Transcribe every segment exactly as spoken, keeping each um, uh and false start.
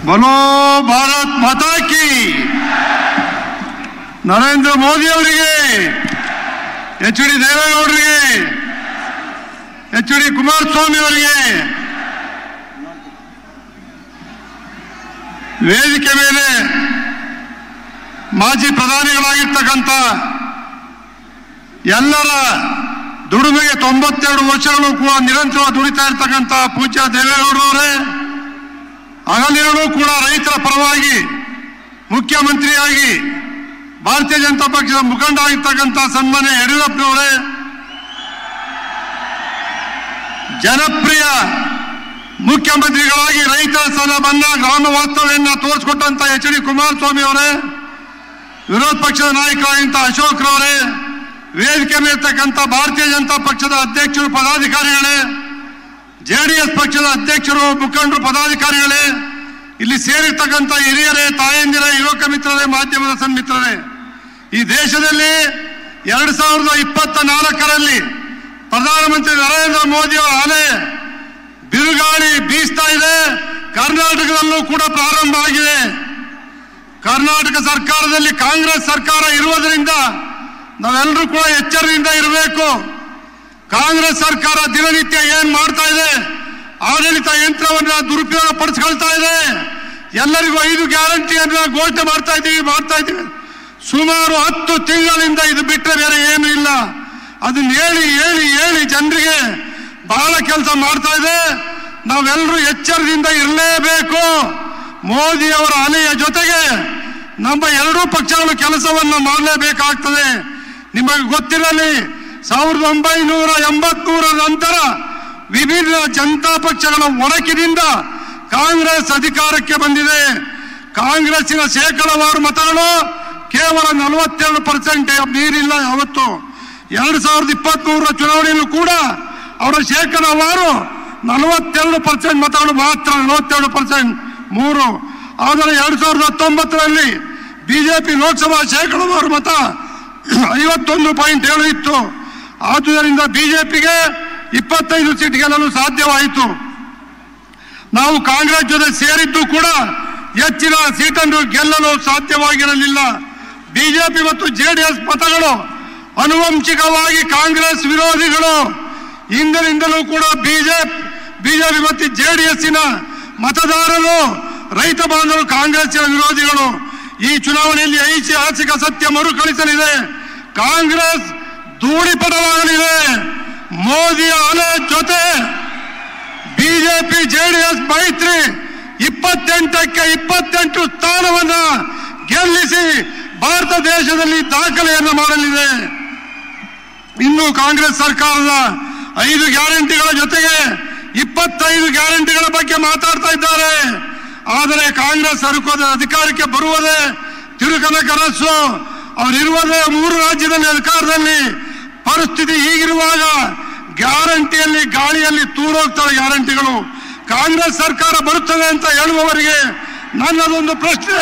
बोलो भारत माता की। नरेंद्र मोदी ಅವರಿಗೆ, ಎಚ್ ಡಿ ದೇವೇಗೌಡರಿಗೆ, ಎಚ್ ಡಿ ಕುಮಾರಸ್ವಾಮಿ ಅವರಿಗೆ, ವೇದಿಕೆ ಮೇಲೆ ಮಾಜಿ ಪ್ರಧಾನಿಗಳಾಗಿರ್ತಕ್ಕಂಥ ಎಲ್ಲರ ದುಡಿಮೆಗೆ ತೊಂಬತ್ತೆರಡು ವರ್ಷಗಳು ಕೂಡ ನಿರಂತರವಾಗಿ ದುಡಿತಾ ಇರ್ತಕ್ಕಂಥ ಪೂಜ್ಯ ದೇವೇಗೌಡರವರೇ, ಹಗಲಿರುಳು ಕೂಡ ರೈತರ ಪರವಾಗಿ ಮುಖ್ಯಮಂತ್ರಿಯಾಗಿ ಭಾರತೀಯ ಜನತಾ ಪಕ್ಷದ ಮುಖಂಡ ಆಗಿರ್ತಕ್ಕಂಥ ಸನ್ಮಾನ್ಯ ಯಡಿಯೂರಪ್ಪನವರೇ, ಜನಪ್ರಿಯ ಮುಖ್ಯಮಂತ್ರಿಗಳಾಗಿ ರೈತರ ಸಾಲವನ್ನ ಗ್ರಾಮ ವಾಸ್ತವ್ಯವನ್ನ ತೋರಿಸಿಕೊಟ್ಟಂತ ಎಚ್ ಡಿ ಕುಮಾರಸ್ವಾಮಿ ಅವರೇ, ವಿರೋಧ ಪಕ್ಷದ ನಾಯಕರಾಗಿದ್ದ ಅಶೋಕ್ ರವರೇ, ವೇದಿಕೆ ಮೇಲಿರ್ತಕ್ಕಂಥ ಭಾರತೀಯ ಜನತಾ ಪಕ್ಷದ ಅಧ್ಯಕ್ಷರು ಪದಾಧಿಕಾರಿಗಳೇ, ಜೆಡಿಎಸ್ ಪಕ್ಷದ ಅಧ್ಯಕ್ಷರು ಮುಖಂಡರು ಪದಾಧಿಕಾರಿಗಳೇ, ಇಲ್ಲಿ ಸೇರಿರ್ತಕ್ಕಂಥ ಹಿರಿಯರೇ, ತಾಯಂದಿರೇ, ಯುವಕ ಮಿತ್ರರೇ, ಮಾಧ್ಯಮದ ಸನ್ಮಿತ್ರರೇ, ಈ ದೇಶದಲ್ಲಿ ಎರಡ್ ಸಾವಿರದ ಇಪ್ಪತ್ತ ನಾಲ್ಕರಲ್ಲಿ ಪ್ರಧಾನಮಂತ್ರಿ ನರೇಂದ್ರ ಮೋದಿ ಅವರ ಅಲೆ ಬಿರುಗಾಳಿ ಬೀಸ್ತಾ ಇದೆ. ಕರ್ನಾಟಕದಲ್ಲೂ ಕೂಡ ಪ್ರಾರಂಭ ಆಗಿದೆ. ಕರ್ನಾಟಕ ಸರ್ಕಾರದಲ್ಲಿ ಕಾಂಗ್ರೆಸ್ ಸರ್ಕಾರ ಇರುವುದರಿಂದ ನಾವೆಲ್ಲರೂ ಕೂಡ ಎಚ್ಚರದಿಂದ ಇರಬೇಕು. ಕಾಂಗ್ರೆಸ್ ಸರ್ಕಾರ ದಿನನಿತ್ಯ ಏನ್ ಮಾಡ್ತಾ ಇದೆ, ಆಡಳಿತ ಯಂತ್ರವನ್ನ ದುರುಪಯೋಗ ಪಡಿಸ್ಕೊಳ್ತಾ ಇದೆ. ಎಲ್ಲರಿಗೂ ಐದು ಗ್ಯಾರಂಟಿಯನ್ನ ಘೋಷಣೆ ಮಾಡ್ತಾ ಇದ್ದೀವಿ ಮಾಡ್ತಾ ಇದ್ದೀವಿ ಸುಮಾರು ಹತ್ತು ತಿಂಗಳಿಂದ ಇದು ಬಿಟ್ಟರೆ ಬೇರೆ ಏನು ಇಲ್ಲ. ಅದನ್ನ ಹೇಳಿ ಹೇಳಿ ಹೇಳಿ ಜನರಿಗೆ ಬಹಳ ಕೆಲಸ ಮಾಡ್ತಾ ಇದೆ. ನಾವೆಲ್ಲರೂ ಎಚ್ಚರದಿಂದ ಇರಲೇಬೇಕು. ಮೋದಿ ಅವರ ಅಲೆಯ ಜೊತೆಗೆ ನಮ್ಮ ಎರಡೂ ಪಕ್ಷಗಳು ಕೆಲಸವನ್ನು ಮಾಡಲೇಬೇಕಾಗ್ತದೆ. ನಿಮಗೆ ಗೊತ್ತಿರಲಿ, ಸಾವಿರದ ಒಂಬೈನೂರ ಎಂಬತ್ಮೂರರ ನಂತರ ವಿವಿಧ ಜನತಾ ಪಕ್ಷಗಳ ಒಡಕಿನಿಂದ ಕಾಂಗ್ರೆಸ್ ಅಧಿಕಾರಕ್ಕೆ ಬಂದಿದೆ. ಕಾಂಗ್ರೆಸ್ಸಿನ ಶೇಕಡವಾರು ಮತಗಳು ಕೇವಲ ನಲವತ್ತೆರಡು ಪರ್ಸೆಂಟ್ ನೀರಿಲ್ಲ. ಯಾವತ್ತು ಎರಡು ಸಾವಿರದ ಇಪ್ಪತ್ತ್ ಮೂರರ ಚುನಾವಣೆಯಲ್ಲೂ ಕೂಡ ಅವರ ಶೇಕಡವಾರು ನಲವತ್ತೆರಡು ಪರ್ಸೆಂಟ್ ಮತಗಳು ಮಾತ್ರ, ನಲವತ್ತೆರಡು ಪರ್ಸೆಂಟ್ ಮೂರು. ಆದರೆ ಎರಡ್ ಸಾವಿರದ ಹತ್ತೊಂಬತ್ತರಲ್ಲಿ ಬಿಜೆಪಿ ಲೋಕಸಭಾ ಶೇಕಡವಾರು ಮತ ಐವತ್ತೊಂದು ಪಾಯಿಂಟ್ ಏಳು ಇತ್ತು. ಆದುದರಿಂದ ಬಿಜೆಪಿಗೆ ಇಪ್ಪತ್ತೈದು ಸೀಟ್ ಗೆಲ್ಲಲು ಸಾಧ್ಯವಾಯಿತು. ನಾವು ಕಾಂಗ್ರೆಸ್ ಜೊತೆ ಸೇರಿದ್ದು ಕೂಡ ಹೆಚ್ಚಿನ ಸೀಟನ್ನು ಗೆಲ್ಲಲು ಸಾಧ್ಯವಾಗಿರಲಿಲ್ಲ. ಬಿಜೆಪಿ ಮತ್ತು ಜೆಡಿಎಸ್ ಮತಗಳು ಆನುವಂಶಿಕವಾಗಿ ಕಾಂಗ್ರೆಸ್ ವಿರೋಧಿಗಳು. ಹಿಂದಿನಿಂದಲೂ ಕೂಡ ಬಿಜೆಪಿ ಬಿಜೆಪಿ ಮತ್ತು ಜೆಡಿಎಸ್ಸಿನ ಮತದಾರರು, ರೈತ ಬಾಂಧವರು ಕಾಂಗ್ರೆಸ್ಸಿನ ವಿರೋಧಿಗಳು. ಈ ಚುನಾವಣೆಯಲ್ಲಿ ಐತಿಹಾಸಿಕ ಸತ್ಯ ಮರುಕಳಿಸಲಿದೆ. ಕಾಂಗ್ರೆಸ್ ಧೂಳಿಪಟವಾಗಲಿದೆ. ಮೋದಿಯ ಅಲೆ ಜೊತೆ ಬಿಜೆಪಿ ಜೆಡಿಎಸ್ ಮೈತ್ರಿ ಇಪ್ಪತ್ತೆಂಟಕ್ಕೆ ಇಪ್ಪತ್ತೆಂಟು ಸ್ಥಾನವನ್ನ ಗೆಲ್ಲಿಸಿ ಭಾರತ ದೇಶದಲ್ಲಿ ದಾಖಲೆಯನ್ನು ಮಾಡಲಿದೆ. ಇನ್ನು ಕಾಂಗ್ರೆಸ್ ಸರ್ಕಾರದ ಐದು ಗ್ಯಾರಂಟಿಗಳ ಜೊತೆಗೆ ಇಪ್ಪತ್ತೈದು ಗ್ಯಾರಂಟಿಗಳ ಬಗ್ಗೆ ಮಾತಾಡ್ತಾ ಇದ್ದಾರೆ. ಆದರೆ ಕಾಂಗ್ರೆಸ್ ಸರ್ಕಾರ ಅಧಿಕಾರಕ್ಕೆ ಬರುವುದೇ ತಿರುಕನ ಕನಸು. ಅವರಿರುವುದೇ ಮೂರು ರಾಜ್ಯದಲ್ಲಿ ಅಧಿಕಾರದಲ್ಲಿ. ಪರಿಸ್ಥಿತಿ ಹೀಗಿರುವಾಗ ಗ್ಯಾರಂಟಿಯಲ್ಲಿ ಗಾಳಿಯಲ್ಲಿ ತೂರೋಗ್ತಾರೆ ಗ್ಯಾರಂಟಿಗಳು. ಕಾಂಗ್ರೆಸ್ ಸರ್ಕಾರ ಬರುತ್ತದೆ ಅಂತ ಹೇಳುವವರಿಗೆ ನನ್ನದೊಂದು ಪ್ರಶ್ನೆ,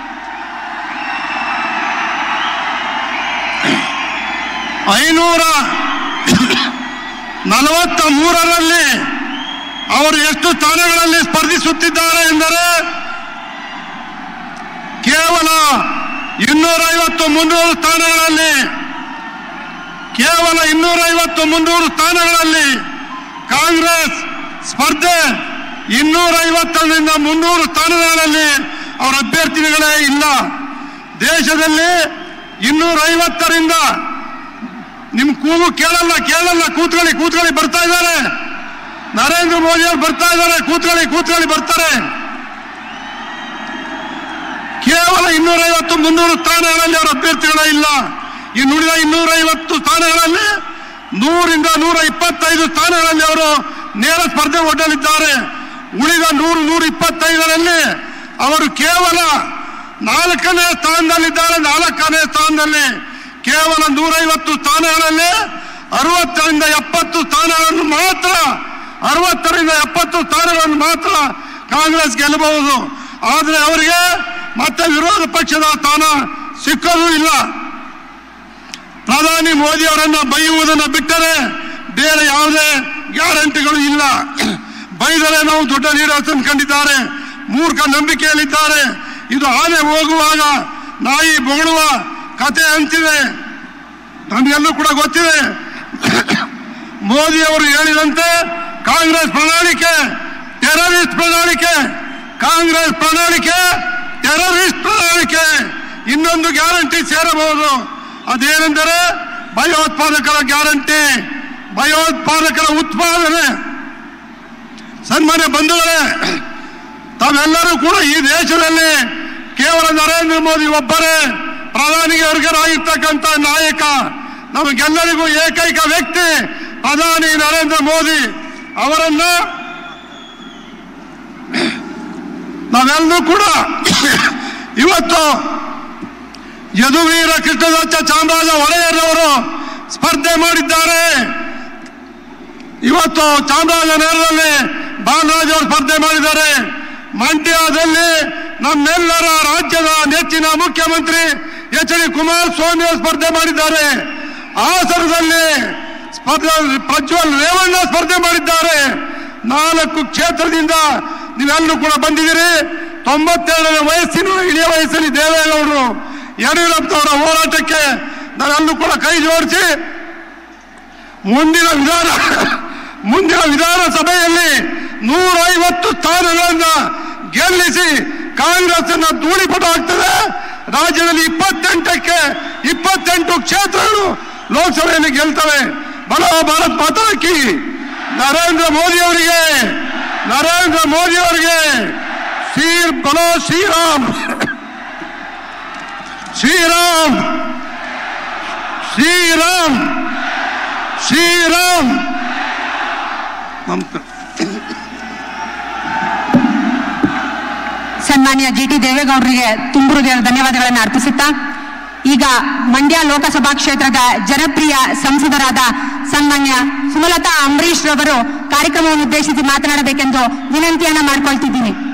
ಐನೂರ ನಲವತ್ತ ಮೂರರಲ್ಲಿ ಅವರು ಎಷ್ಟು ಸ್ಥಾನಗಳಲ್ಲಿ ಸ್ಪರ್ಧಿಸುತ್ತಿದ್ದಾರೆ ಎಂದರೆ ಕೇವಲ ಇನ್ನೂರ ಐವತ್ತು ಮುನ್ನೂರು ಸ್ಥಾನಗಳಲ್ಲಿ ಕೇವಲ ಇನ್ನೂರ ಐವತ್ತು ಮುನ್ನೂರು ಸ್ಥಾನಗಳಲ್ಲಿ ಕಾಂಗ್ರೆಸ್ ಸ್ಪರ್ಧೆ. ಇನ್ನೂರ ಐವತ್ತರಿಂದ ಮುನ್ನೂರು ಸ್ಥಾನಗಳಲ್ಲಿ ಅವರ ಅಭ್ಯರ್ಥಿಗಳೇ ಇಲ್ಲ. ದೇಶದಲ್ಲಿ ಇನ್ನೂರ ಐವತ್ತರಿಂದ ನಿಮ್ ಕೂಗು ಕೇಳಲ್ಲ ಕೇಳಲ್ಲ ಕೂತ್ಕೊಳ್ಳಿ ಕೂತ್ಕೊಳ್ಳಿ ಬರ್ತಾ ಇದ್ದಾರೆ. ನರೇಂದ್ರ ಮೋದಿ ಅವರು ಬರ್ತಾ ಇದ್ದಾರೆ. ಕೂತ್ಕೊಳ್ಳಿ ಕೂತ್ಕೊಳ್ಳಿ ಬರ್ತಾರೆ. ಕೇವಲ ಇನ್ನೂರ ಐವತ್ತು ಮುನ್ನೂರು ಸ್ಥಾನಗಳಲ್ಲಿ ಅವರ ಅಭ್ಯರ್ಥಿಗಳೇ ಇಲ್ಲ. ಈ ನುಡಿದ ಇನ್ನೂರ ಐವತ್ತು ಸ್ಥಾನಗಳಲ್ಲಿ ನೂರಿಂದ ನೂರ ಇಪ್ಪತ್ತೈದು ಸ್ಥಾನಗಳಲ್ಲಿ ಅವರು ನೇರ ಸ್ಪರ್ಧೆ ಒಡ್ಡಲಿದ್ದಾರೆ. ಉಳಿದ ನೂರು ನೂರ ಇಪ್ಪತ್ತೈದರಲ್ಲಿ ಅವರು ಕೇವಲ ನಾಲ್ಕನೇ ಸ್ಥಾನದಲ್ಲಿದ್ದಾರೆ. ನಾಲ್ಕನೇ ಸ್ಥಾನದಲ್ಲಿ ಕೇವಲ ನೂರೈವತ್ತು ಸ್ಥಾನಗಳಲ್ಲಿ ಅರವತ್ತರಿಂದ ಎಪ್ಪತ್ತು ಸ್ಥಾನಗಳನ್ನು ಮಾತ್ರ ಅರವತ್ತರಿಂದ ಎಪ್ಪತ್ತು ಸ್ಥಾನಗಳನ್ನು ಮಾತ್ರ ಕಾಂಗ್ರೆಸ್ ಗೆಲ್ಲಬಹುದು. ಆದರೆ ಅವರಿಗೆ ಮತ್ತೆ ವಿರೋಧ ಪಕ್ಷದ ಸ್ಥಾನ ಸಿಕ್ಕೋದು ಇಲ್ಲ. ಪ್ರಧಾನಿ ಮೋದಿ ಅವರನ್ನ ಬೈಯುವುದನ್ನು ಬಿಟ್ಟರೆ ಬೇರೆ ಯಾವುದೇ ಗ್ಯಾರಂಟಿಗಳು ಇಲ್ಲ. ಬೈದರೆ ನಾವು ದೊಡ್ಡ ಲೀಡರ್ಸ್ ಕಂಡಿದ್ದಾರೆ. ಮೂರ್ಖ ನಂಬಿಕೆಯಲ್ಲಿದ್ದಾರೆ. ಇದು ಆನೆ ಹೋಗುವಾಗ ನಾಯಿ ಬೊಗಳುವ ಕತೆ ಅಂತಿದೆ. ನಮಗೆಲ್ಲೂ ಕೂಡ ಗೊತ್ತಿದೆ. ಮೋದಿ ಅವರು ಹೇಳಿದಂತೆ ಕಾಂಗ್ರೆಸ್ ಪ್ರಣಾಳಿಕೆ ಟೆರರಿಸ್ಟ್ ಪ್ರಣಾಳಿಕೆ, ಕಾಂಗ್ರೆಸ್ ಪ್ರಣಾಳಿಕೆ ಟೆರರಿಸ್ಟ್ ಪ್ರಣಾಳಿಕೆ. ಇನ್ನೊಂದು ಗ್ಯಾರಂಟಿ ಸೇರಬಹುದು, ಅದೇನೆಂದರೆ ಭಯೋತ್ಪಾದಕರ ಗ್ಯಾರಂಟಿ, ಭಯೋತ್ಪಾದಕರ ಉತ್ಪಾದನೆ. ಸನ್ಮಾನ್ಯ ಬಂಧುಗಳೇ, ತಾವೆಲ್ಲರೂ ಕೂಡ ಈ ದೇಶದಲ್ಲಿ ಕೇವಲ ನರೇಂದ್ರ ಮೋದಿ ಒಬ್ಬರೇ ಪ್ರಧಾನಿಗೆ ಅರ್ಹರಾಗಿರ್ತಕ್ಕಂಥ ನಾಯಕ. ನಮಗೆಲ್ಲರಿಗೂ ಏಕೈಕ ವ್ಯಕ್ತಿ ಪ್ರಧಾನಿ ನರೇಂದ್ರ ಮೋದಿ ಅವರನ್ನ ನಾವೆಲ್ಲರೂ ಕೂಡ ಇವತ್ತು ಯದುವೀರ ಕೃಷ್ಣದತ್ತ ಚಾಮರಾಜ ಒಡೆಯರವರು ಸ್ಪರ್ಧೆ ಮಾಡಿದ್ದಾರೆ. ಇವತ್ತು ಚಾಮರಾಜನಗರದಲ್ಲಿ ಬಾಲರಾಜ್ ಅವರು ಸ್ಪರ್ಧೆ ಮಾಡಿದ್ದಾರೆ. ಮಂಡ್ಯದಲ್ಲಿ ನಮ್ಮೆಲ್ಲರ ರಾಜ್ಯದ ನೆಚ್ಚಿನ ಮುಖ್ಯಮಂತ್ರಿ ಎಚ್ ಡಿ ಕುಮಾರಸ್ವಾಮಿ ಅವರು ಸ್ಪರ್ಧೆ ಮಾಡಿದ್ದಾರೆ. ಹಾಸನದಲ್ಲಿ ಸ್ಪರ್ಧೆ ಪ್ರಜ್ವಲ್ ರೇವಣ್ಣ ಸ್ಪರ್ಧೆ ಮಾಡಿದ್ದಾರೆ. ನಾಲ್ಕು ಕ್ಷೇತ್ರದಿಂದ ನೀವೆಲ್ಲರೂ ಕೂಡ ಬಂದಿದ್ದೀರಿ. ತೊಂಬತ್ತೆರಡನೇ ವಯಸ್ಸಿನ ಇಳಿಯ ವಯಸ್ಸಲ್ಲಿ ದೇವೇಗೌಡರು ಯಡಿಯೂರಪ್ಪನವರ ಹೋರಾಟಕ್ಕೆ ನಾವೆಲ್ಲರೂ ಕೂಡ ಕೈ ಜೋಡಿಸಿ ಮುಂದಿನ ವಿಧಾನ ಮುಂದಿನ ವಿಧಾನಸಭೆಯಲ್ಲಿ ನೂರೈವತ್ತು ಸ್ಥಾನಗಳನ್ನ ಗೆಲ್ಲಿಸಿ ಕಾಂಗ್ರೆಸ್ ಅನ್ನ ಧೂಳಿಪಟ ಆಗ್ತದೆ. ರಾಜ್ಯದಲ್ಲಿ ಇಪ್ಪತ್ತೆಂಟಕ್ಕೆ ಇಪ್ಪತ್ತೆಂಟು ಕ್ಷೇತ್ರಗಳು ಲೋಕಸಭೆಯಲ್ಲಿ ಗೆಲ್ತವೆ. ಬಲೋ ಭಾರತ್ ಮಾತಾ ಕಿ. ನರೇಂದ್ರ ಮೋದಿ ಅವರಿಗೆ ನರೇಂದ್ರ ಮೋದಿ ಅವರಿಗೆ ಶ್ರೀ ಬಲೋ ಶ್ರೀರಾಮ್ ಶ್ರೀರಾಮ್ ಶ್ರೀರಾಮ್ ಶ್ರೀರಾಮ್. ಸನ್ಮಾನ್ಯ ಜಿ ಟಿ ದೇವೇಗೌಡರಿಗೆ ತುಂಬು ಹೃದಯದ ಧನ್ಯವಾದಗಳನ್ನು ಅರ್ಪಿಸುತ್ತಾ ಈಗ ಮಂಡ್ಯ ಲೋಕಸಭಾ ಕ್ಷೇತ್ರದ ಜನಪ್ರಿಯ ಸಂಸದರಾದ ಸನ್ಮಾನ್ಯ ಸುಮಲತಾ ಅಂಬರೀಶ್ ರವರು ಕಾರ್ಯಕ್ರಮವನ್ನು ಉದ್ದೇಶಿಸಿ ಮಾತನಾಡಬೇಕೆಂದು ವಿನಂತಿಯನ್ನ ಮಾಡಿಕೊಳ್ತಿದ್ದೀನಿ.